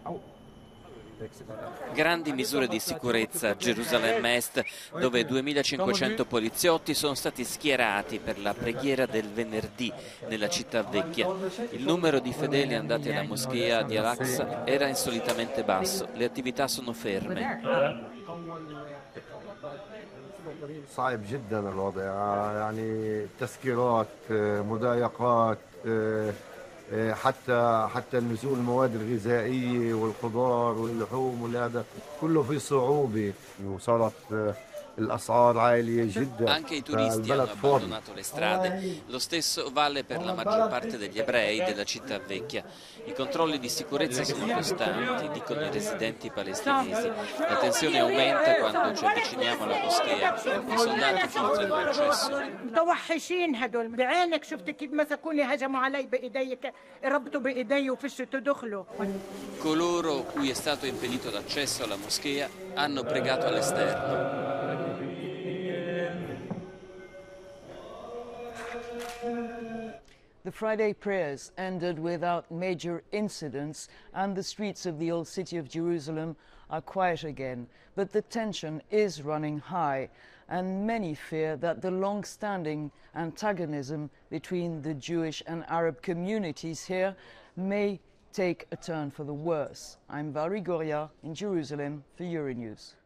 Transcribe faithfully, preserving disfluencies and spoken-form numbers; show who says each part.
Speaker 1: Grandi misure di sicurezza a Gerusalemme Est, dove duemilacinquecento poliziotti sono stati schierati per la preghiera del venerdì nella città vecchia. Il numero di fedeli andati alla moschea di Al-Aqsa era insolitamente basso, le attività sono ferme.
Speaker 2: صعب جدا الوضع يعني تسكيرات مضايقات حتى حتى نزول المواد الغذائيه والخضار واللحوم وهذا كله في صعوبه وصارت الاسعار عاليه جدا.
Speaker 1: Anche i turisti hanno abbandonato le strade. Lo stesso vale per la maggior parte degli ebrei della città vecchia. I controlli di sicurezza sono costanti, dicono i residenti palestinesi. La tensione aumenta quando ci avviciniamo alla moschea. I soldati filtrano l'accesso.
Speaker 3: متوحشين هدول بعينك شفت كيف مسكوني هجموا علي بايدي ربطوا بايدي وفشوا تدخلوا.
Speaker 1: Coloro cui è stato impedito l'accesso alla moschea hanno pregato all'esterno.
Speaker 4: The Friday prayers ended without major incidents, and the streets of the old city of Jerusalem are quiet again. But the tension is running high, and many fear that the long-standing antagonism between the Jewish and Arab communities here may take a turn for the worse. I'm Valerie Goria in Jerusalem for Euronews.